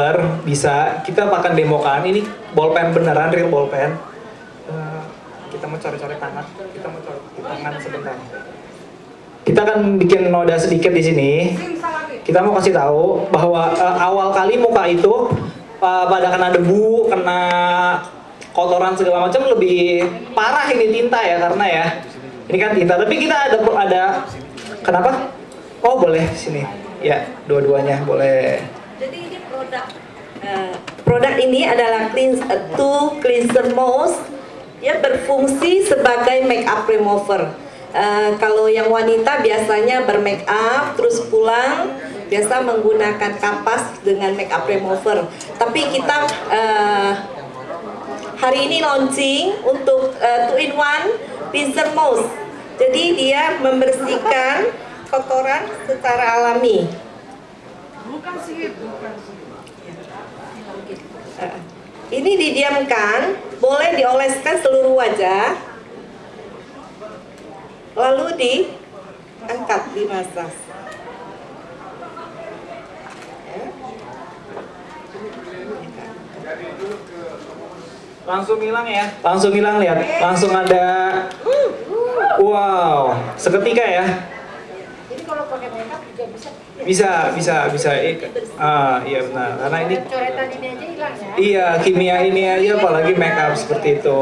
October bisa kita akan demokan ini bolpen beneran, real bolpen. Kita mau coret-coret tangan, kita mau coret tangan sebentar. Kita akan bikin noda sedikit di sini. Kita mau kasih tahu bahwa awal kali muka itu pada kena debu, kena kotoran segala macam lebih parah ini tinta ya, karena ya ini kan tinta. Tapi kita ada kenapa? Oh boleh sini ya, dua-duanya boleh. Jadi ini produk ini adalah cleanser mousse, ya, berfungsi sebagai make up remover. Kalau yang wanita biasanya bermake up terus pulang biasa menggunakan kapas dengan make up remover. Tapi kita hari ini launching untuk 2-in-1 cleanser mousse. Jadi dia membersihkan kotoran secara alami. Ini didiamkan, boleh dioleskan seluruh wajah. Lalu diangkat, dimasak. Langsung hilang ya, langsung hilang, lihat, langsung ada, wow, seketika ya. Jadi kalau pakai makeup juga bisa? Bisa. Iya benar, karena ini coretan ini aja hilang ya? iya, kimia ini aja, apalagi makeup seperti itu.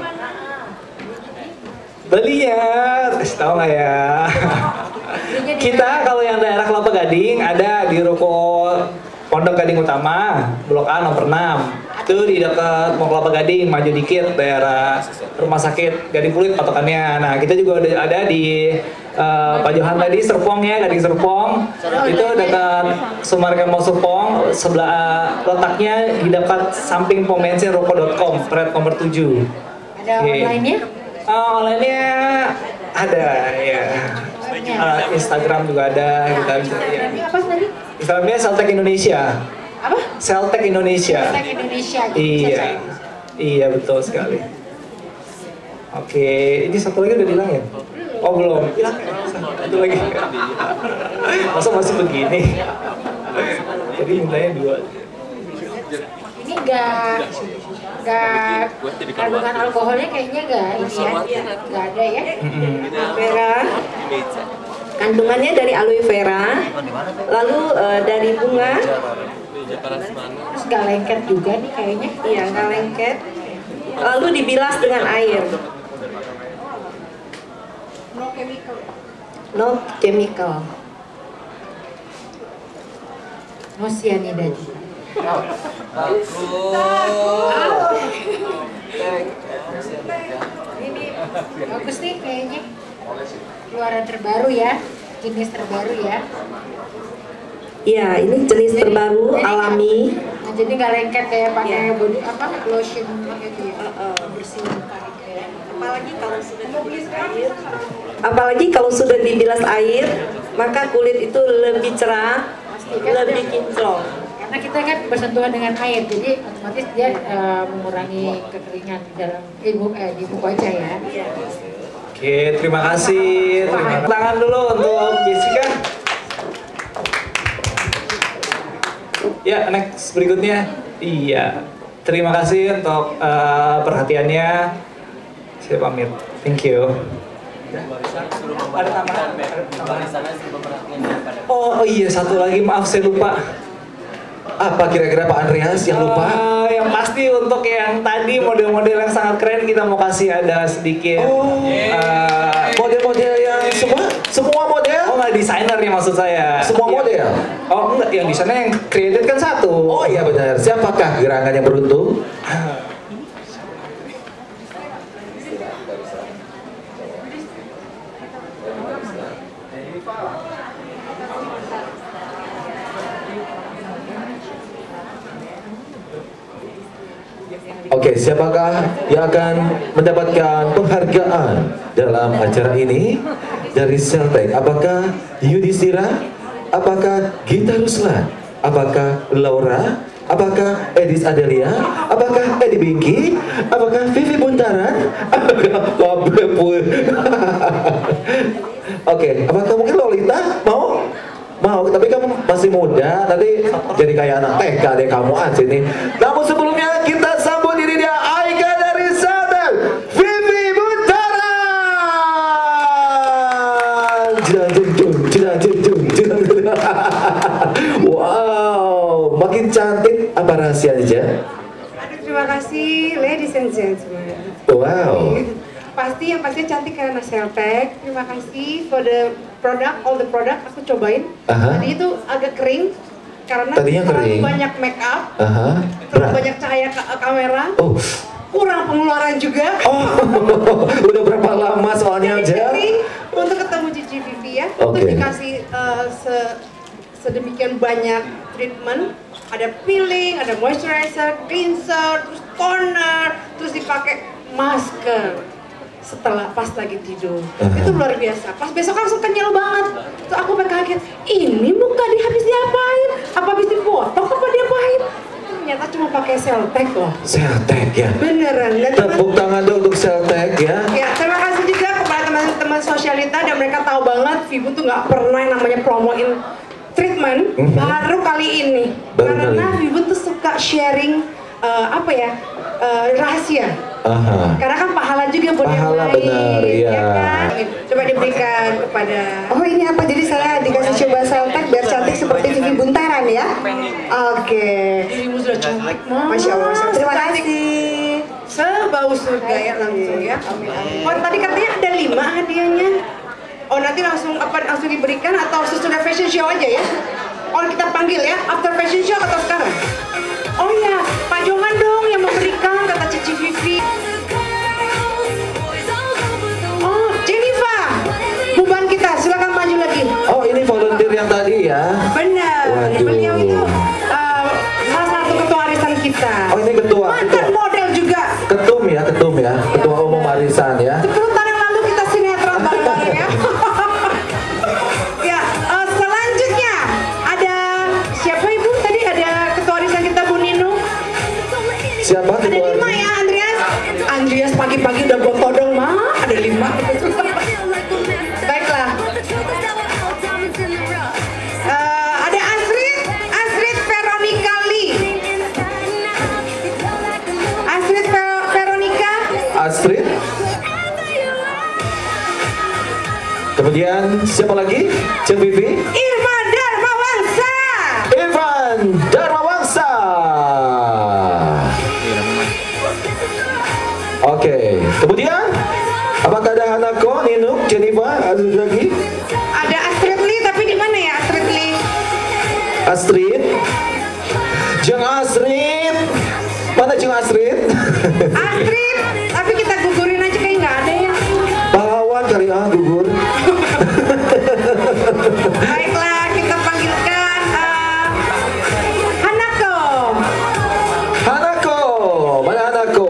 Beli ya, kasih tahu nggak ya? Kita kalau yang daerah Kelapa Gading ada di ruko Pondok Gading Utama, Blok A nomor 6. Itu di dekat Mall Kelapa Gading, maju dikit daerah Rumah Sakit Gading Kulit patokannya. Nah, kita juga ada di Pak Johan tadi, Serpong ya, Gading Serpong. Itu dekat Sumarga Mall Serpong, sebelah letaknya di dekat samping pom bensin roko.com, Pret nomor 7. Ada online-nya? Online-nya ada ya. Instagram juga ada, kita bisa ya. Apa tadi? Instagramnya Seltek Indonesia. Apa? Seltek Indonesia. Seltek Indonesia. Iya. Iya betul sekali. Oke, ini satu lagi udah hilang ya? Oh belum. Hilang. Satu lagi. Masa masih begini? Jadi mintanya 2. Ini enggak kandungan alkoholnya kayaknya enggak ini ya, enggak ada ya. Aloe vera, kandungannya dari aloe vera, lalu dari bunga, Terus enggak lengket juga nih kayaknya. iya nggak lengket, lalu dibilas dengan air. No chemical. No cyanida juga. Ini bagus nih kayaknya. Keluaran terbaru ya, jenis terbaru ya. Iya, ini jenis terbaru alami. Nah, jadi nggak lengket kayak pakai body apa lotion gitu ya. Bersih muka gitu ya. Apalagi kalau sudah dibilas air, maka kulit itu lebih cerah, lebih kinclong. Karena kita kan bersentuhan dengan air, jadi otomatis dia mengurangi kekeringan di dalam di muka wajah ya. Oke, terima kasih. Tangan dulu untuk Jessica. Ya, next berikutnya. Iya, terima kasih untuk perhatiannya. Saya pamit. Thank you. Ada tambahan? Oh iya, satu lagi, maaf saya lupa. Apa kira-kira Pak Andreas yang lupa? Yang pasti untuk yang tadi model-model yang sangat keren kita mau kasih ada sedikit. Model-model yang semua model? Oh nggak, desainer nih maksud saya. Semua model? Oh enggak, yang desainer yang created kan satu. Oh iya benar. Siapakah gerangan yang beruntung? Oke, siapakah yang akan mendapatkan penghargaan dalam acara ini? Dari Seltek, apakah Yudhistira? Apakah Gita Ruslan? Apakah Laura? Apakah Edis Adelia? Apakah Edi Bingki? Apakah Vivi Buntaran? Apakah Pablo? Oke, apakah mungkin Lolita mau Mau, tapi kamu masih muda, nanti jadi kayak anak TK deh kamu aja nih. Namun sebelumnya kita sambut ini dia Aika dari Seltek, Vivi Buntara. Wow, makin cantik. Apa rahasia aja? Aduh, terima kasih ladies and gentlemen. Wow. Pasti yang pasti cantik karena Seltek. Terima kasih for the product, all the product aku cobain. Aha. Tadi itu agak kering karena Tadinya terlalu kering. banyak make up, Aha. terlalu Berat. banyak cahaya kamera, Oh. kurang pengeluaran juga. Oh. Udah berapa lama soalnya aja? Jadi untuk ketemu Cici Vivi ya, Oke. terus dikasih sedemikian banyak treatment, ada peeling, ada moisturizer, cleanser, terus toner, terus dipakai masker setelah pas lagi tidur. Itu luar biasa. Pas besok langsung kenyal banget. Terus aku kaget, ini muka dia habis diapain? Apa habis dipotong apa diapain? Ternyata cuma pakai Seltek loh. Seltek ya. Beneran. Dan Tepuk tangan dong untuk Seltek ya. ya, terima kasih juga kepada teman-teman Sosialita dan mereka tahu banget Vibu tuh nggak pernah yang namanya promoin treatment. Baru kali ini. Baru Karena kali. Vibu tuh suka sharing rahasia. Aha. Karena kan pahala juga buat yang Pahala lain, benar, iya. kan? Coba diberikan kepada. Oh ini apa? Jadi saya dikasih coba Seltek biar cantik seperti Vivi Buntaran ya? Oke. Dirimu sudah cantik, Mas. Masya Allah. Terima Cantik. kasih. Sebau surga ya langsung ya. Oh tadi katanya ada 5 hadiahnya. Oh nanti langsung diberikan atau sesudah fashion show aja ya? Oh kita panggil ya after fashion show atau sekarang? Oh ya Pak Johan dong yang memberikan kata Cici Vivi. Oh Jennifer, buban kita silakan maju lagi. Oh ini volunteer yang tadi ya. Benar, Waduh. beliau itu salah satu ketua arisan kita. Oh ini ketua. Mantan model juga. Ketum ya, ketua umum arisan ya. 10 tahun yang lalu kita sinetron bareng-bareng ya. Ya, selanjutnya ada siapa Ibu? Tadi ada ketua arisan kita Bu Nino. Siapa Ada ketua? 5 ya Andreas. Andreas pagi-pagi udah gue todong mah. Ada 5. Baiklah. Ada Astrid Veronica Lee. Astrid Veronica. Astrid. Kemudian siapa lagi? Cek Vivi. Irma Darmawangsa. Irfan Darmawangsa. Oke, kemudian apakah ada Hanako, Ninuk, Jennifer, ada lagi? Ada Astrid Lee, tapi di mana ya Astrid Lee? Astrid. Jeng Astrid. Mana Jeng Astrid? Astrid, tapi kita gugurin aja kayak nggak ada ya. Pahlawan kali gugur. Baiklah, kita panggilkan Hanako. Hanako, mana Hanako?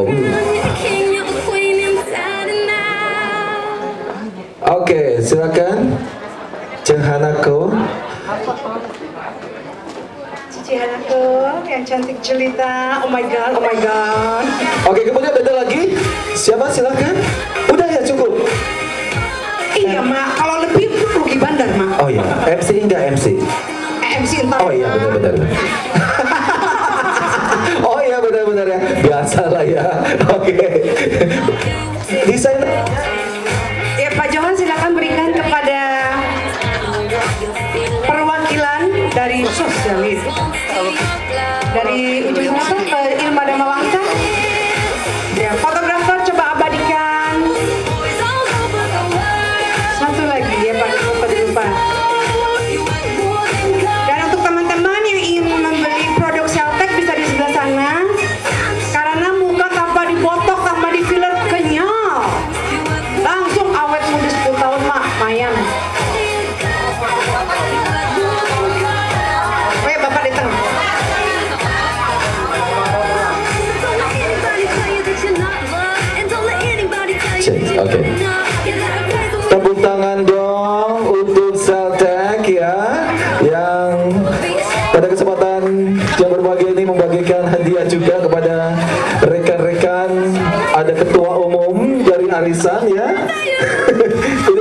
Oke, silakan. Jeng Hanako. Cici Hanako yang cantik jelita. Oh my god, oh my god. Oke, kemudian ada lagi. Siapa silakan? Udah ya cukup. Iya mak, kalau lebih rugi bandar mak. Oh iya, MC enggak MC? MC entar. Oh iya benar-benar. Oh iya benar-benar ya. Biasa lah ya. Oke. Desain. Ya Pak Johan silakan berikan kepada perwakilan dari Sosialis. Dari ujung sana ke Irma Darmawangsa. Ya, fotografer coba abadikan. Satu lagi ya Pak, lupa. Dan untuk teman-teman yang ingin membeli produk Seltek bisa di sebelah sana. Karena muka tanpa dibotok, tanpa di filler kenyal. Langsung awet muda 10 tahun mak, mayan. Oh ya Bapak di tengah. Oke. Tepuk tangan dong untuk Seltek ya, yang pada kesempatan yang berbahagia ini membagikan hadiah juga kepada rekan-rekan. Ada ketua umum dari arisan ya.